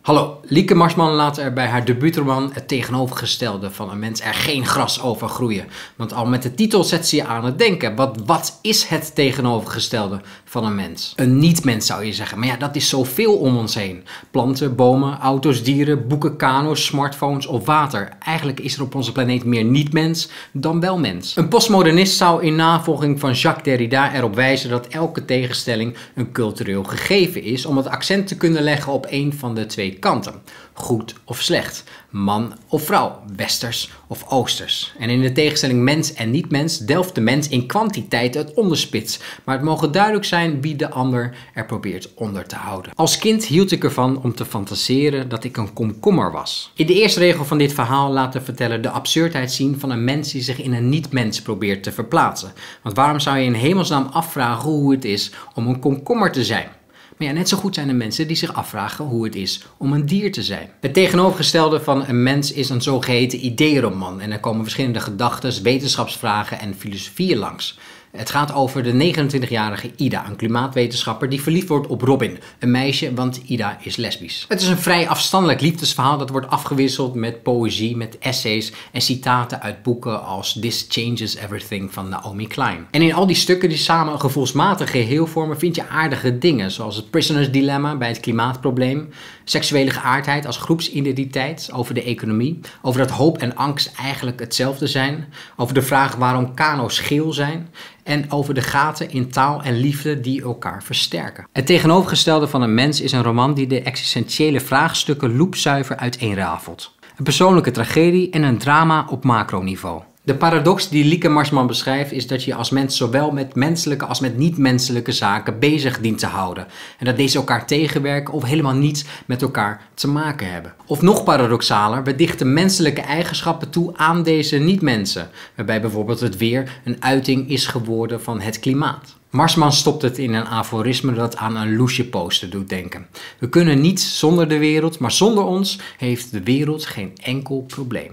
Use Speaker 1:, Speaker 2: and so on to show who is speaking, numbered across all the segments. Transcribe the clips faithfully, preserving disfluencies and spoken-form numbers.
Speaker 1: Hallo, Lieke Marsman laat er bij haar debuutroman Het tegenovergestelde van een mens er geen gras over groeien. Want al met de titel zet ze je aan het denken. Wat, wat is het tegenovergestelde van een mens? Een niet-mens zou je zeggen, maar ja, dat is zoveel om ons heen. Planten, bomen, auto's, dieren, boeken, kano's, smartphones of water. Eigenlijk is er op onze planeet meer niet-mens dan wel mens. Een postmodernist zou in navolging van Jacques Derrida erop wijzen dat elke tegenstelling een cultureel gegeven is om het accent te kunnen leggen op een van de twee kanten. Goed of slecht, man of vrouw, westers of oosters. En in de tegenstelling mens en niet-mens delft de mens in kwantiteit het onderspits. Maar het mogen duidelijk zijn wie de ander er probeert onder te houden. Als kind hield ik ervan om te fantaseren dat ik een komkommer was. In de eerste regel van dit verhaal laat de verteller de absurdheid zien van een mens die zich in een niet-mens probeert te verplaatsen. Want waarom zou je in hemelsnaam afvragen hoe het is om een komkommer te zijn? Maar ja, net zo goed zijn er mensen die zich afvragen hoe het is om een dier te zijn. Het tegenovergestelde van een mens is een zogeheten ideeënroman. En er komen verschillende gedachten, wetenschapsvragen en filosofieën langs. Het gaat over de negenentwintigjarige Ida, een klimaatwetenschapper die verliefd wordt op Robin, een meisje, want Ida is lesbisch. Het is een vrij afstandelijk liefdesverhaal dat wordt afgewisseld met poëzie, met essays en citaten uit boeken als This Changes Everything van Naomi Klein. En in al die stukken die samen een gevoelsmatig geheel vormen vind je aardige dingen, zoals het Prisoner's Dilemma bij het klimaatprobleem, seksuele geaardheid als groepsidentiteit, over de economie, over dat hoop en angst eigenlijk hetzelfde zijn, over de vraag waarom kano's geel zijn, en over de gaten in taal en liefde die elkaar versterken. Het tegenovergestelde van een mens is een roman die de existentiële vraagstukken loepzuiver uiteenrafelt. Een persoonlijke tragedie en een drama op macroniveau. De paradox die Lieke Marsman beschrijft is dat je als mens zowel met menselijke als met niet-menselijke zaken bezig dient te houden. En dat deze elkaar tegenwerken of helemaal niets met elkaar te maken hebben. Of nog paradoxaler, we dichten menselijke eigenschappen toe aan deze niet-mensen. Waarbij bijvoorbeeld het weer een uiting is geworden van het klimaat. Marsman stopt het in een aforisme dat aan een loesje poster doet denken. We kunnen niets zonder de wereld, maar zonder ons heeft de wereld geen enkel probleem.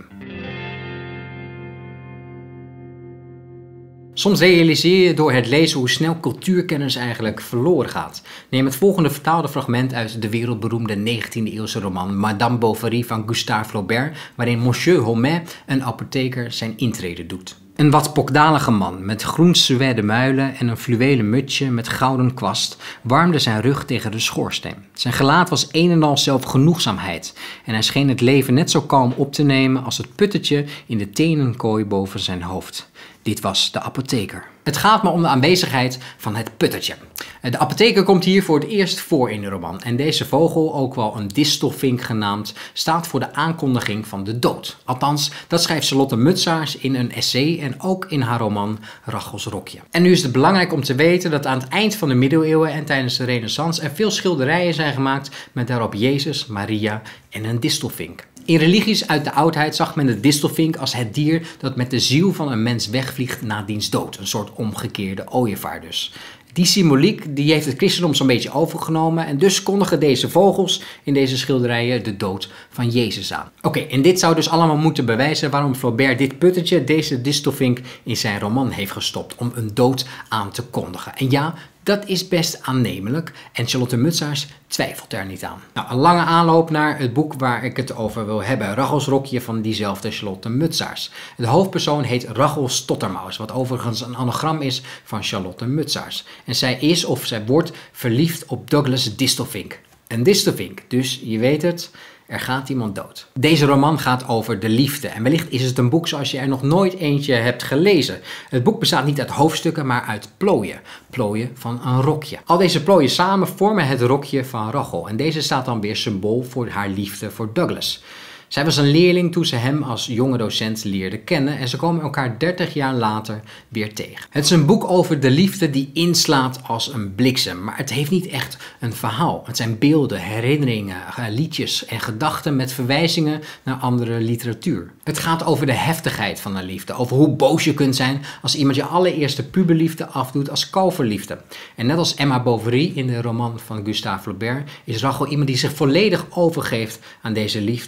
Speaker 1: Soms realiseer je door het lezen hoe snel cultuurkennis eigenlijk verloren gaat. Neem het volgende vertaalde fragment uit de wereldberoemde negentiende eeuwse roman Madame Bovary van Gustave Flaubert, waarin Monsieur Homais, een apotheker, zijn intrede doet. Een wat pokdalige man met groen suède muilen en een fluwelen mutsje met gouden kwast warmde zijn rug tegen de schoorsteen. Zijn gelaat was een en al zelfgenoegzaamheid en hij scheen het leven net zo kalm op te nemen als het puttetje in de tenenkooi boven zijn hoofd. Dit was de apotheker. Het gaat maar om de aanwezigheid van het puttertje. De apotheker komt hier voor het eerst voor in de roman. En deze vogel, ook wel een distelvink genaamd, staat voor de aankondiging van de dood. Althans, dat schrijft Charlotte Mutsaers in een essay en ook in haar roman Rachels Rokje. En nu is het belangrijk om te weten dat aan het eind van de middeleeuwen en tijdens de Renaissance er veel schilderijen zijn gemaakt met daarop Jezus, Maria en een distelvink. In religies uit de oudheid zag men de distelvink als het dier dat met de ziel van een mens wegvliegt na diens dood. Een soort omgekeerde ooievaar dus. Die symboliek die heeft het christendom zo'n beetje overgenomen en dus kondigen deze vogels in deze schilderijen de dood van Jezus aan. Oké, okay, en dit zou dus allemaal moeten bewijzen waarom Flaubert dit puttetje, deze distelvink, in zijn roman heeft gestopt om een dood aan te kondigen. En ja, dat is best aannemelijk en Charlotte Mutsaers twijfelt er niet aan. Nou, een lange aanloop naar het boek waar ik het over wil hebben. Rachels Rokje van diezelfde Charlotte Mutsaers. De hoofdpersoon heet Rachel Stottermaus, wat overigens een anagram is van Charlotte Mutsaers. En zij is of zij wordt verliefd op Douglas Distelvink. Een distelvink, dus je weet het, er gaat iemand dood. Deze roman gaat over de liefde en wellicht is het een boek zoals je er nog nooit eentje hebt gelezen. Het boek bestaat niet uit hoofdstukken, maar uit plooien. Plooien van een rokje. Al deze plooien samen vormen het rokje van Rachel en deze staat dan weer symbool voor haar liefde voor Douglas. Zij was een leerling toen ze hem als jonge docent leerde kennen en ze komen elkaar dertig jaar later weer tegen. Het is een boek over de liefde die inslaat als een bliksem, maar het heeft niet echt een verhaal. Het zijn beelden, herinneringen, liedjes en gedachten met verwijzingen naar andere literatuur. Het gaat over de heftigheid van de liefde, over hoe boos je kunt zijn als iemand je allereerste puberliefde afdoet als kalverliefde. En net als Emma Bovary in de roman van Gustave Flaubert is Rachel iemand die zich volledig overgeeft aan deze liefde en het liefst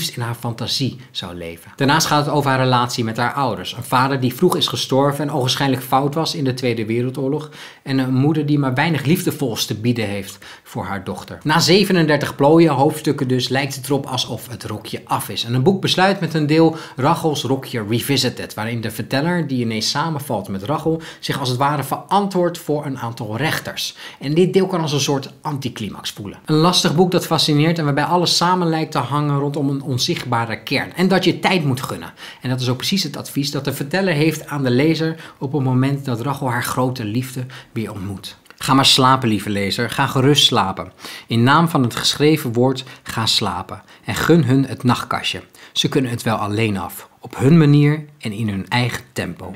Speaker 1: liefst in haar fantasie zou leven. Daarnaast gaat het over haar relatie met haar ouders. Een vader die vroeg is gestorven en ogenschijnlijk fout was in de Tweede Wereldoorlog. En een moeder die maar weinig liefdevols te bieden heeft voor haar dochter. Na zevenendertig plooien, hoofdstukken dus, lijkt het erop alsof het rokje af is. En een boek besluit met een deel Rachels rokje revisited, waarin de verteller, die ineens samenvalt met Rachel, zich als het ware verantwoordt voor een aantal rechters. En dit deel kan als een soort anticlimax voelen. Een lastig boek dat fascineert en waarbij alles samen lijkt te hangen rondom een onzichtbare kern. En dat je tijd moet gunnen. En dat is ook precies het advies dat de verteller heeft aan de lezer op het moment dat Rachel haar grote liefde weer ontmoet. Ga maar slapen, lieve lezer. Ga gerust slapen. In naam van het geschreven woord, ga slapen. En gun hun het nachtkastje. Ze kunnen het wel alleen af. Op hun manier en in hun eigen tempo.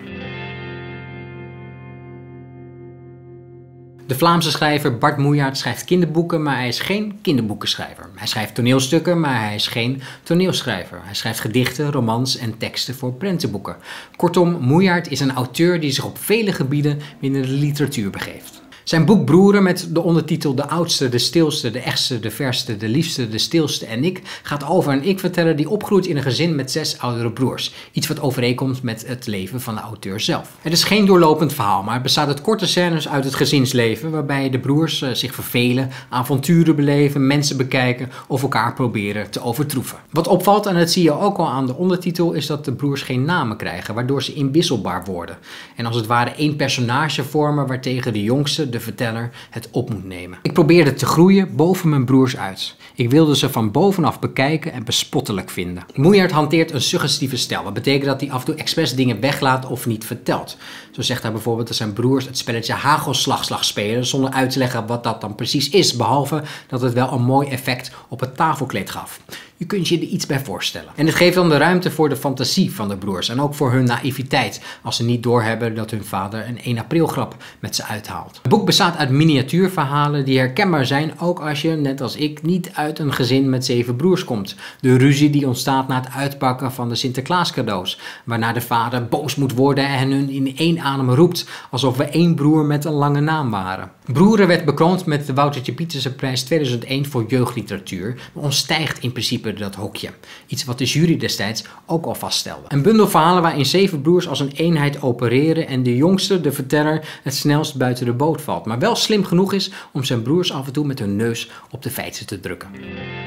Speaker 1: De Vlaamse schrijver Bart Moejaert schrijft kinderboeken, maar hij is geen kinderboekenschrijver. Hij schrijft toneelstukken, maar hij is geen toneelschrijver. Hij schrijft gedichten, romans en teksten voor prentenboeken. Kortom, Moejaert is een auteur die zich op vele gebieden binnen de literatuur begeeft. Zijn boek Broeren met de ondertitel De oudste, de stilste, de echtste, de verste, de liefste, de stilste en ik gaat over een ik-verteller die opgroeit in een gezin met zes oudere broers. Iets wat overeenkomt met het leven van de auteur zelf. Het is geen doorlopend verhaal, maar het bestaat uit korte scènes uit het gezinsleven waarbij de broers uh, zich vervelen, avonturen beleven, mensen bekijken of elkaar proberen te overtroeven. Wat opvalt, en dat zie je ook al aan de ondertitel, is dat de broers geen namen krijgen, waardoor ze inwisselbaar worden. En als het ware één personage vormen waartegen de jongste, de verteller, het op moet nemen. Ik probeerde te groeien boven mijn broers uit. Ik wilde ze van bovenaf bekijken en bespottelijk vinden. Moejaert hanteert een suggestieve stijl. Dat betekent dat hij af en toe expres dingen weglaat of niet vertelt. Zo zegt hij bijvoorbeeld dat zijn broers het spelletje hagelslagslag spelen zonder uit te leggen wat dat dan precies is, behalve dat het wel een mooi effect op het tafelkleed gaf. Je kunt je er iets bij voorstellen. En dit geeft dan de ruimte voor de fantasie van de broers en ook voor hun naïviteit als ze niet doorhebben dat hun vader een één april grap met ze uithaalt. Het boek bestaat uit miniatuurverhalen die herkenbaar zijn ook als je, net als ik, niet uit een gezin met zeven broers komt. De ruzie die ontstaat na het uitpakken van de Sinterklaas cadeaus, waarna de vader boos moet worden en hun in één adem roept alsof we één broer met een lange naam waren. Broeren werd bekroond met de Woutertje Pieterse prijs tweeduizend één voor jeugdliteratuur, maar ontstijgt in principe dat hokje. Iets wat de jury destijds ook al vaststelde. Een bundel verhalen waarin zeven broers als een eenheid opereren en de jongste, de verteller, het snelst buiten de boot valt, maar wel slim genoeg is om zijn broers af en toe met hun neus op de feiten te drukken.